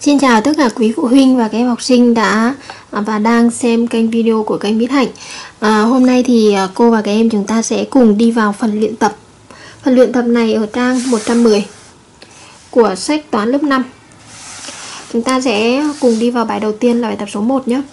Xin chào tất cả quý phụ huynh và các em học sinh đã và đang xem kênh video của kênh Mỹ Hạnh. Hôm nay thì cô và các em chúng ta sẽ cùng đi vào phần luyện tập. Phần luyện tập này ở trang 110 của sách toán lớp 5. Chúng ta sẽ cùng đi vào bài đầu tiên là bài tập số 1 nhé.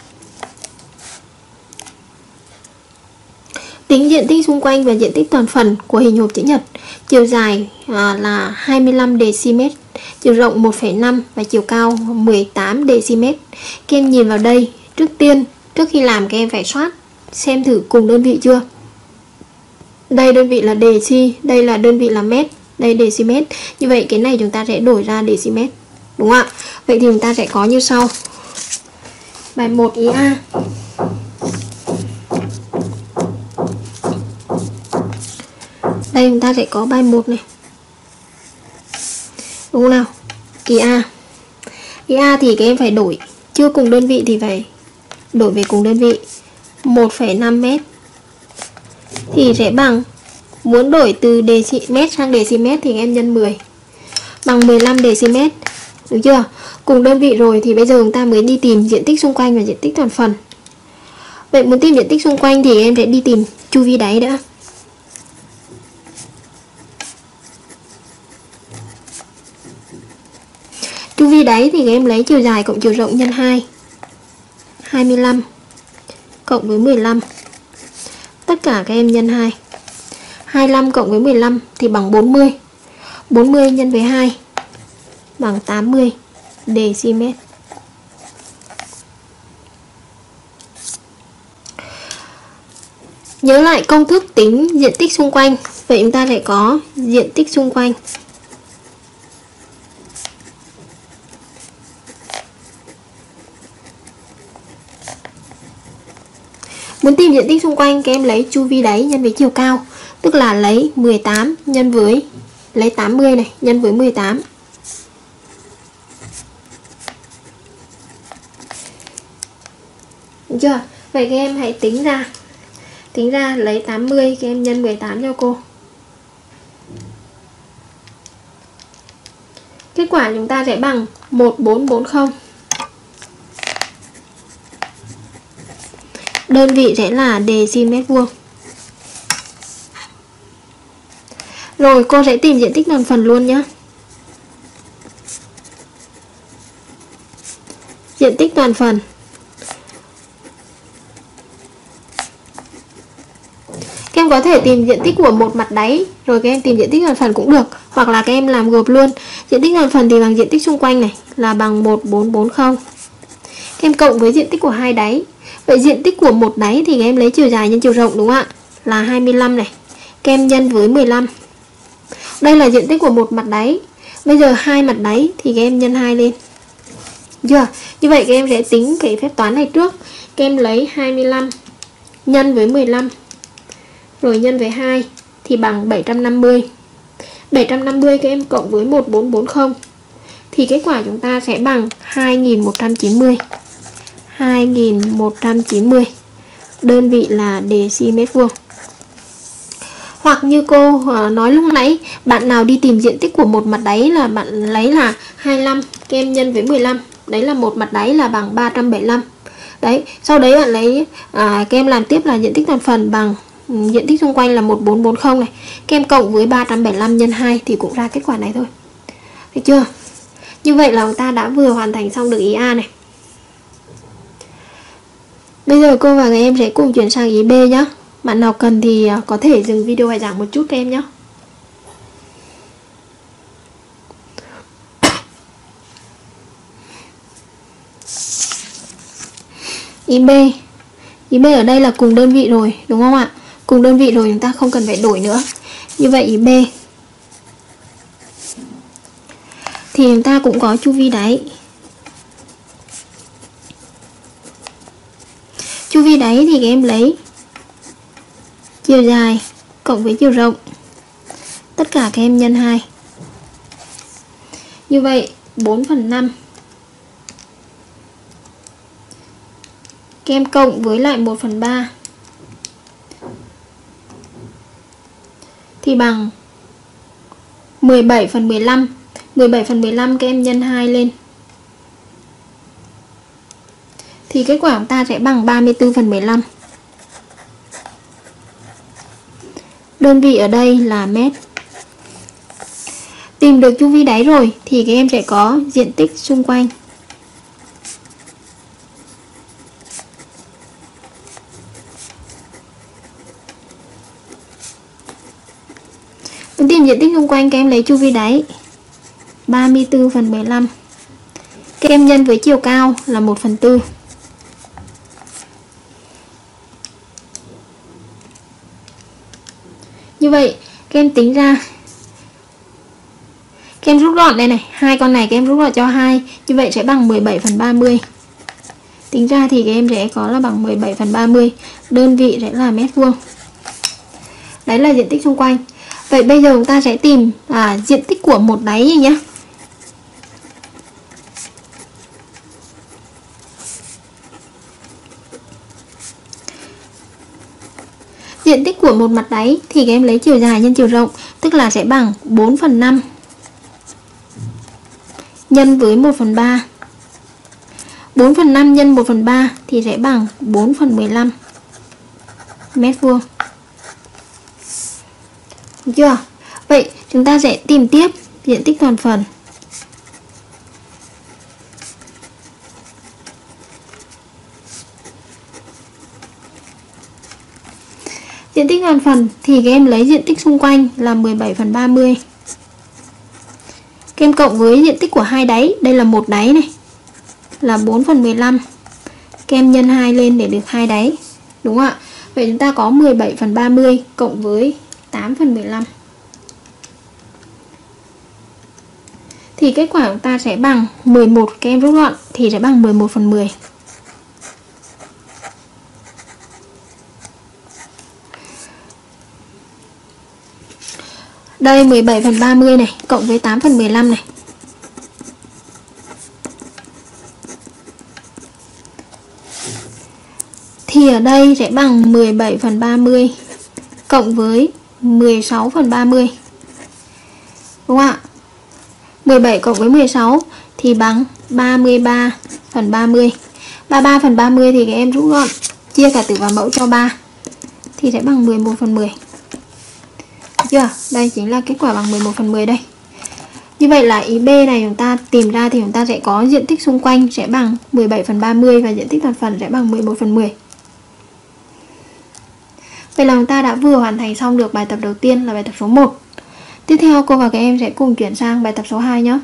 Tính diện tích xung quanh và diện tích toàn phần của hình hộp chữ nhật. Chiều dài là 25 dm, chiều rộng 1,5 và chiều cao 18 dm. Các em nhìn vào đây, trước khi làm các em phải soát xem thử cùng đơn vị chưa. Đây đơn vị là deci, đây là đơn vị là mét, đây dm. Như vậy cái này chúng ta sẽ đổi ra dm, đúng không ạ? Vậy thì chúng ta sẽ có như sau. Bài 1 ý A. Đây chúng ta sẽ có bài 1 này, đúng không nào? Ý A. Ý A thì các em phải đổi, chưa cùng đơn vị thì phải đổi về cùng đơn vị. 1,5 mét thì sẽ bằng, muốn đổi từ dm sang dm thì các em nhân 10, bằng 15 dm, được chưa? Cùng đơn vị rồi thì bây giờ chúng ta mới đi tìm diện tích xung quanh và diện tích toàn phần. Vậy muốn tìm diện tích xung quanh thì em sẽ đi tìm chu vi đáy đã. Chu vi đáy thì các em lấy chiều dài cộng chiều rộng nhân 2, 25 cộng với 15. Tất cả các em nhân 2. 25 cộng với 15 thì bằng 40. 40 nhân với 2 bằng 80 dm. Nhớ lại công thức tính diện tích xung quanh. Vậy chúng ta sẽ có diện tích xung quanh muốn tìm diện tích xung quanh, các em lấy chu vi đáy nhân với chiều cao, tức là lấy 18 nhân với, lấy 80 này nhân với 18. Được chưa? Vậy các em hãy tính ra lấy 80 các em nhân 18 cho cô. Kết quả chúng ta sẽ bằng 1440. Đơn vị sẽ là deci vuông. Rồi cô sẽ tìm diện tích toàn phần luôn nhé. Diện tích toàn phần. Các em có thể tìm diện tích của một mặt đáy rồi các em tìm diện tích toàn phần cũng được, hoặc là các em làm gộp luôn. Diện tích toàn phần thì bằng diện tích xung quanh này là bằng 1440. Các em cộng với diện tích của hai đáy. Vậy diện tích của một đáy thì các em lấy chiều dài nhân chiều rộng, đúng không ạ? Là 25 này. Các em nhân với 15. Đây là diện tích của một mặt đáy. Bây giờ hai mặt đáy thì các em nhân 2 lên. Chưa? Như vậy các em sẽ tính cái phép toán này trước. Các em lấy 25 nhân với 15 rồi nhân với 2 thì bằng 750. 750 các em cộng với 1440 thì kết quả chúng ta sẽ bằng 2190. 2190. Đơn vị là deci mét vuông. Hoặc như cô nói lúc nãy, bạn nào đi tìm diện tích của một mặt đáy là bạn lấy là 25 các em nhân với 15. Đấy là một mặt đáy là bằng 375. Đấy, sau đấy bạn lấy các em làm tiếp là diện tích toàn phần bằng diện tích xung quanh là 1440 này. Các em cộng với 375 nhân 2 thì cũng ra kết quả này thôi. Được chưa? Như vậy là chúng ta đã vừa hoàn thành xong được ý A này. Bây giờ cô và các em sẽ cùng chuyển sang ý B nhé. Bạn nào cần thì có thể dừng video bài giảng một chút các em nhé. Ý B. Ý B ở đây là cùng đơn vị rồi, đúng không ạ? Cùng đơn vị rồi chúng ta không cần phải đổi nữa. Như vậy ý B thì chúng ta cũng có chu vi đáy. Chu vi đáy thì các em lấy chiều dài cộng với chiều rộng, tất cả các em nhân 2. Như vậy 4/5 các em cộng với lại 1/3 thì bằng 17/15. 17/15 các em nhân 2 lên thì kết quả của ta sẽ bằng 34/15. Đơn vị ở đây là mét. Tìm được chu vi đáy rồi thì các em sẽ có diện tích xung quanh. Muốn tìm diện tích xung quanh, các em lấy chu vi đáy 34/15. Các em nhân với chiều cao là 1/4. Như vậy các em tính ra, các em rút gọn đây này, hai con này các em rút gọn cho 2, như vậy sẽ bằng 17/30. Tính ra thì các em sẽ có là bằng 17/30, đơn vị sẽ là mét vuông. Đấy là diện tích xung quanh. Vậy bây giờ chúng ta sẽ tìm diện tích của một đáy nhé. Diện tích của một mặt đáy thì các em lấy chiều dài nhân chiều rộng, tức là sẽ bằng 4/5 nhân với 1/3. 4/5 nhân 1/3 thì sẽ bằng 4/15 mét vuông. Được chưa? Vậy chúng ta sẽ tìm tiếp diện tích toàn phần. Diện tích toàn phần thì các em lấy diện tích xung quanh là 17/30. Các em cộng với diện tích của hai đáy, đây là một đáy này, là 4/15. Các em nhân 2 lên để được hai đáy. Đúng không ạ? Vậy chúng ta có 17/30 cộng với 8/15. Thì kết quả của ta sẽ bằng 11, các em rút gọn thì sẽ bằng 11/10. Đây 17/30 này cộng với 8/15 này. Thì ở đây sẽ bằng 17/30 cộng với 16/30. Đúng không ạ? 17 cộng với 16 thì bằng 33/30. 33/30 thì các em rút gọn, chia cả tử và mẫu cho 3 thì sẽ bằng 11/10. Được chưa? Đây chính là kết quả bằng 11/10 đây. Như vậy là ý B này chúng ta tìm ra thì chúng ta sẽ có diện tích xung quanh sẽ bằng 17/30 và diện tích toàn phần sẽ bằng 11/10. Vậy là chúng ta đã vừa hoàn thành xong được bài tập đầu tiên là bài tập số 1. Tiếp theo cô và các em sẽ cùng chuyển sang bài tập số 2 nhé.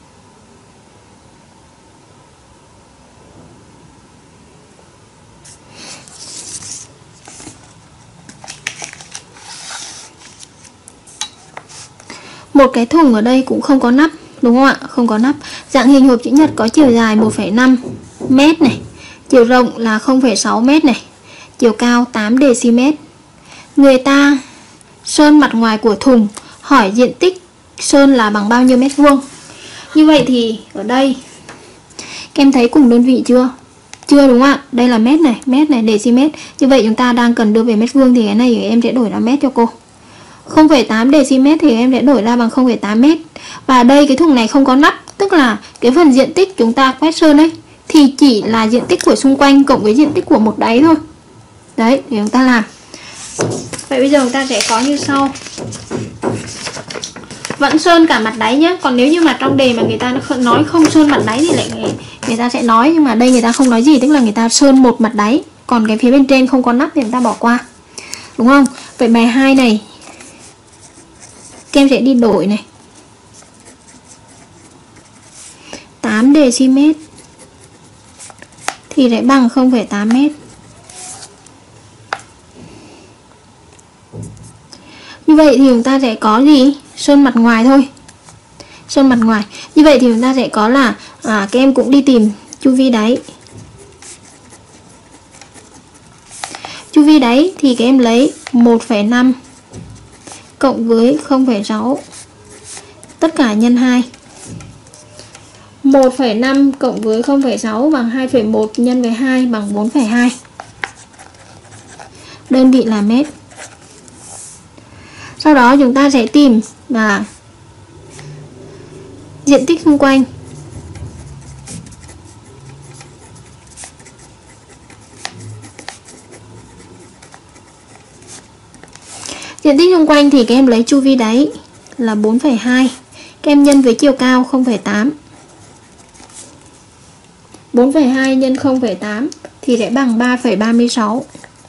Một cái thùng ở đây cũng không có nắp, đúng không ạ? Không có nắp. Dạng hình hộp chữ nhật có chiều dài 1,5 mét này, chiều rộng là 0,6 mét này, chiều cao 8 dm. Người ta sơn mặt ngoài của thùng, hỏi diện tích sơn là bằng bao nhiêu mét vuông. Như vậy thì ở đây các em thấy cùng đơn vị chưa? Chưa, đúng không ạ? Đây là mét này, dm. Như vậy chúng ta đang cần đưa về mét vuông thì cái này em sẽ đổi là mét cho cô. 0,8 dm thì em sẽ đổi ra bằng 0,8 mét. Và đây cái thùng này không có nắp, tức là cái phần diện tích chúng ta quét sơn ấy thì chỉ là diện tích của xung quanh cộng với diện tích của một đáy thôi. Đấy, để chúng ta làm. Vậy bây giờ chúng ta sẽ có như sau. Vẫn sơn cả mặt đáy nhé. Còn nếu như mà trong đề mà người ta nói không sơn mặt đáy thì lại người ta sẽ nói, nhưng mà đây người ta không nói gì, tức là người ta sơn một mặt đáy, còn cái phía bên trên không có nắp thì người ta bỏ qua. Đúng không? Vậy bài 2 này các em sẽ đi đổi này. 8 dm thì lại bằng 0,8 mét. Như vậy thì chúng ta sẽ có gì? Sơn mặt ngoài thôi. Sơn mặt ngoài. Như vậy thì chúng ta sẽ có là các em cũng đi tìm chu vi đáy. Chu vi đáy thì các em lấy 1,5 cộng với 0,6 tất cả nhân 2. 1,5 cộng với 0,6 bằng 2,1 nhân với 2 bằng 4,2. Đơn vị là mét. Sau đó chúng ta sẽ tìm là diện tích xung quanh. Diện tích xung quanh thì các em lấy chu vi đáy là 4,2. Các em nhân với chiều cao 0,8. 4,2 nhân 0,8 thì sẽ bằng 3,36.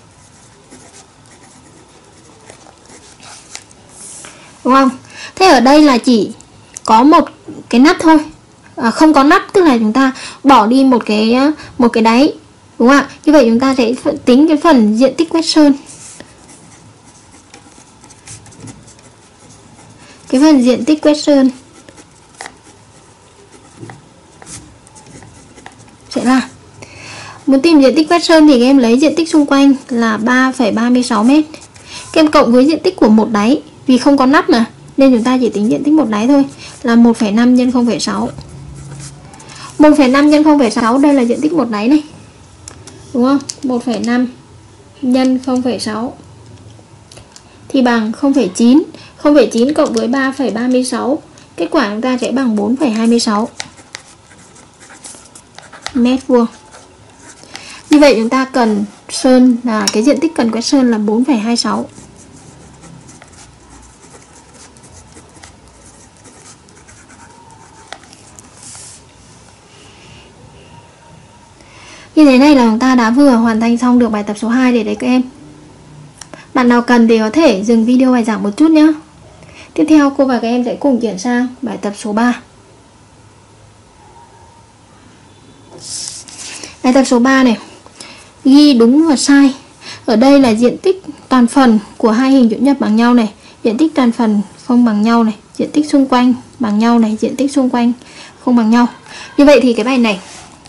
Đúng không? Thế ở đây là chỉ có một cái nắp thôi. Không có nắp, tức là chúng ta bỏ đi một cái đáy. Đúng không ạ? Như vậy chúng ta sẽ tính cái phần diện tích quét sơn. Cái phần diện tích quét sơn sẽ là, muốn tìm diện tích quét sơn thì các em lấy diện tích xung quanh là 3,36 m. Các em cộng với diện tích của một đáy, vì không có nắp mà nên chúng ta chỉ tính diện tích một đáy thôi, là 1,5 nhân 0,6. 1,5 nhân 0,6 đây là diện tích một đáy này. Đúng không? 1,5 nhân 0,6 thì bằng 0,9. 0,9 cộng với 3,36, kết quả chúng ta sẽ bằng 4,26 mét vuông. Như vậy chúng ta cần sơn là cái diện tích cần quét sơn là 4,26. Như thế này là chúng ta đã vừa hoàn thành xong được bài tập số 2 để đấy các em. Bạn nào cần thì có thể dừng video bài giảng một chút nhé. Tiếp theo cô và các em sẽ cùng chuyển sang bài tập số 3. Bài tập số 3 này, ghi đúng và sai. Ở đây là diện tích toàn phần của hai hình chữ nhật bằng nhau này, diện tích toàn phần không bằng nhau này, diện tích xung quanh bằng nhau này, diện tích xung quanh không bằng nhau. Như vậy thì cái bài này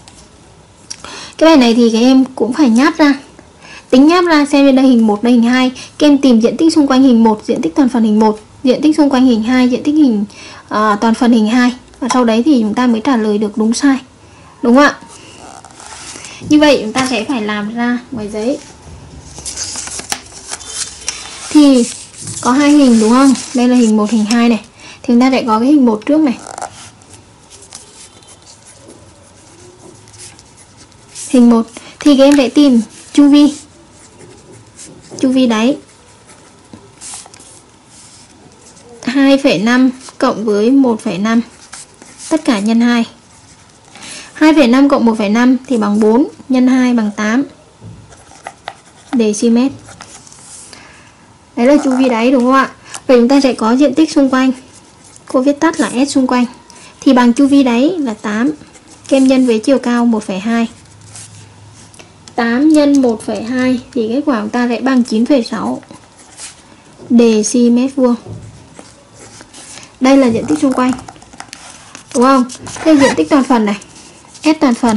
thì các em cũng phải nháp ra. Tính nháp ra xem bên đây hình 1, đây hình 2. Các em tìm diện tích xung quanh hình 1, diện tích toàn phần hình 1, diện tích xung quanh hình 2, diện tích toàn phần hình 2. Và sau đấy thì chúng ta mới trả lời được đúng sai. Đúng không ạ? Như vậy chúng ta sẽ phải làm ra ngoài giấy. Thì có hai hình đúng không? Đây là hình 1, hình 2 này. Thì chúng ta sẽ có cái hình 1 trước này. Hình 1 thì các em sẽ tìm chu vi. Chu vi đáy 2,5 cộng với 1,5 tất cả nhân 2. 2,5 cộng 1,5 thì bằng 4, nhân 2 bằng 8 dm. Đấy là chu vi đáy đúng không ạ? Vậy chúng ta sẽ có diện tích xung quanh, cô viết tắt là S xung quanh, thì bằng chu vi đáy là 8. Các em nhân với chiều cao 1,2. 8 nhân 1,2 thì kết quả chúng ta sẽ bằng 9,6 dm vuông. Đây là diện tích xung quanh. Đúng không? Thế diện tích toàn phần này, S toàn phần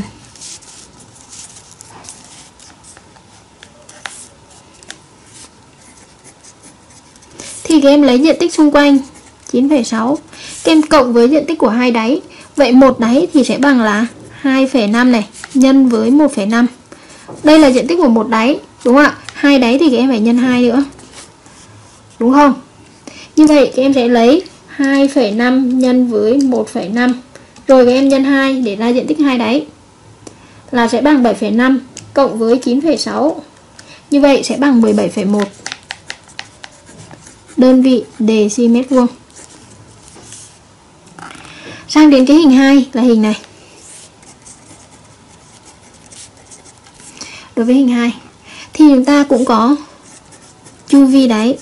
thì các em lấy diện tích xung quanh 9,6, các em cộng với diện tích của hai đáy. Vậy một đáy thì sẽ bằng là 2,5 này nhân với 1,5. Đây là diện tích của một đáy, đúng không ạ? Hai đáy thì các em phải nhân 2 nữa. Đúng không? Như vậy các em sẽ lấy 2,5 nhân với 1,5. Rồi các em nhân 2 để ra diện tích hai đáy. Là sẽ bằng 7,5 cộng với 9,6. Như vậy sẽ bằng 17,1 đơn vị dm vuông. Sang đến cái hình 2 là hình này. Đối với hình 2 thì chúng ta cũng có chu vi đáy.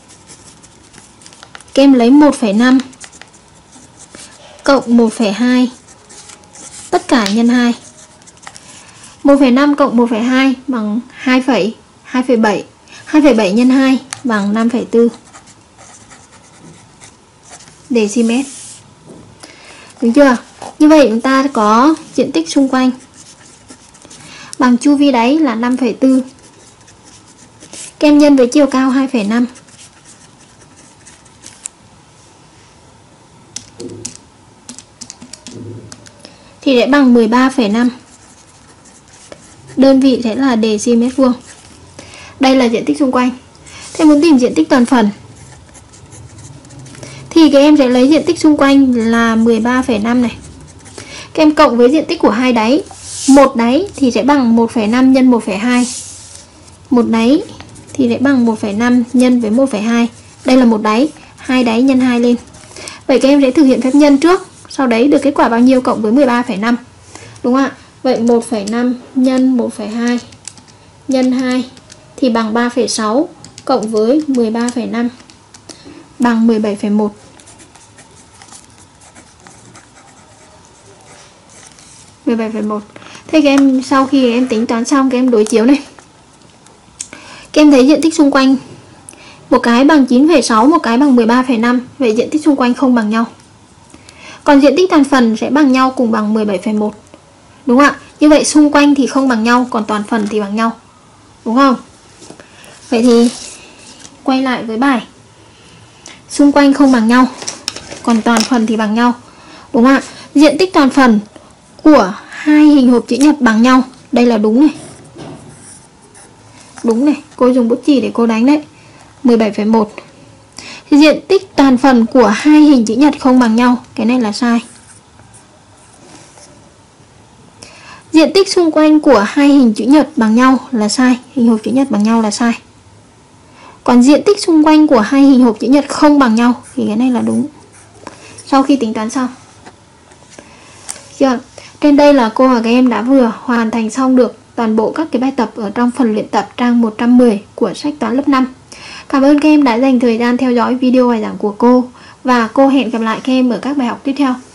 Các em lấy 1,5 cộng 1,2 tất cả nhân 2. 1,5 cộng 1,2 bằng 2,7. 2,7 nhân 2 bằng 5,4 dm. Đúng chưa? Như vậy chúng ta có diện tích xung quanh bằng chu vi đáy là 5,4. Các em nhân với chiều cao 2,5. Thì sẽ bằng 13,5. Đơn vị sẽ là dm vuông. Đây là diện tích xung quanh. Thế muốn tìm diện tích toàn phần thì các em sẽ lấy diện tích xung quanh là 13,5 này. Các em cộng với diện tích của hai đáy. Một đáy thì sẽ bằng 1,5 nhân 1,2. Một đáy thì sẽ bằng 1,5 nhân với 1,2. Đây là một đáy, 2 đáy nhân 2 lên. Vậy các em sẽ thực hiện phép nhân trước, sau đấy được kết quả bao nhiêu cộng với 13,5. Đúng không ạ? Vậy 1,5 nhân 1,2 nhân 2 thì bằng 3,6 cộng với 13,5 bằng 17,1. Thế các em sau khi em tính toán xong, các em đối chiếu này. Các em thấy diện tích xung quanh một cái bằng 9,6, một cái bằng 13,5. Vậy diện tích xung quanh không bằng nhau. Còn diện tích toàn phần sẽ bằng nhau, cùng bằng 17,1. Đúng không ạ? Như vậy xung quanh thì không bằng nhau, còn toàn phần thì bằng nhau. Đúng không? Vậy thì quay lại với bài. Xung quanh không bằng nhau, còn toàn phần thì bằng nhau. Đúng không ạ? Diện tích toàn phần của hai hình hộp chữ nhật bằng nhau. Đây là đúng này. Đúng này, cô dùng bút chì để cô đánh đấy. 17,1. Diện tích toàn phần của hai hình chữ nhật không bằng nhau. Cái này là sai. Diện tích xung quanh của hai hình chữ nhật bằng nhau là sai. Hình hộp chữ nhật bằng nhau là sai. Còn diện tích xung quanh của hai hình hộp chữ nhật không bằng nhau thì cái này là đúng. Sau khi tính toán xong. Chưa? Trên đây là cô và các em đã vừa hoàn thành xong được toàn bộ các cái bài tập ở trong phần luyện tập trang 110 của sách toán lớp 5. Cảm ơn các em đã dành thời gian theo dõi video bài giảng của cô, và cô hẹn gặp lại các em ở các bài học tiếp theo.